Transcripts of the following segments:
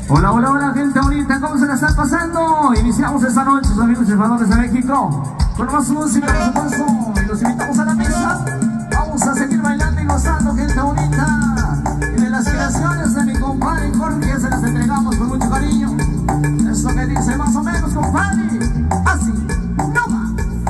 Hola, hola, hola, gente bonita, ¿cómo se la están pasando? Iniciamos esta noche, sus amigos chifladores de México, con más música, por supuesto, y los invitamos a la mesa. Vamos a seguir bailando y gozando, gente bonita. Y de las creaciones de mi compadre Jorge, se las entregamos con mucho cariño. Esto que dice más o menos, compadre, así, no va.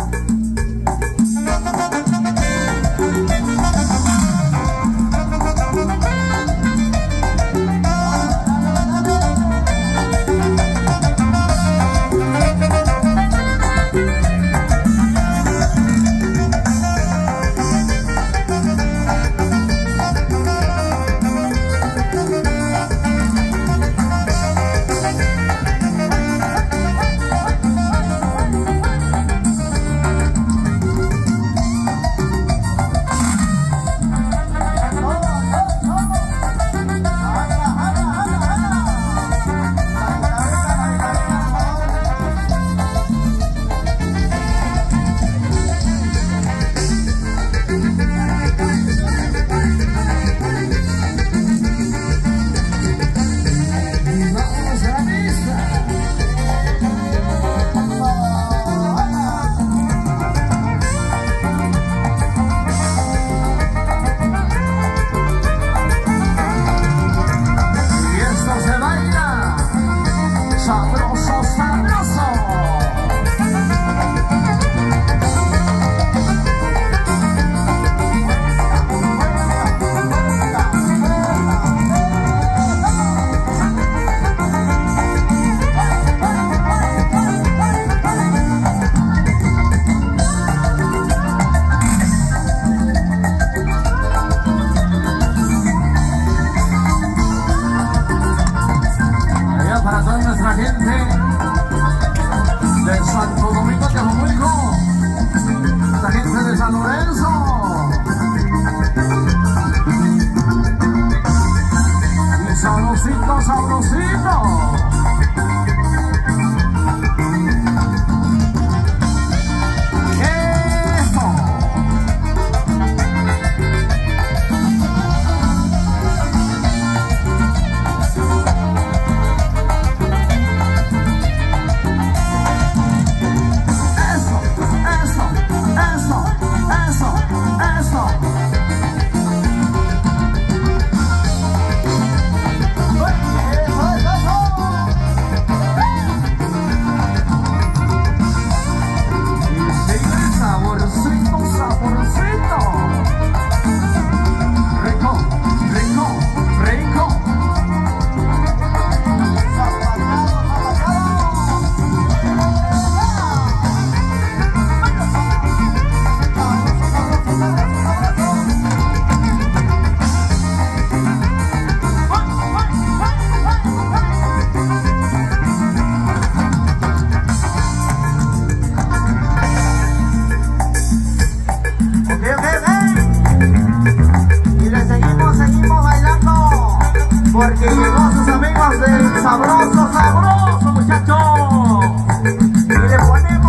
Sabrosito, sabrosito. Porque llegó sus amigos del sabroso, sabroso, muchachos. Y le ponemos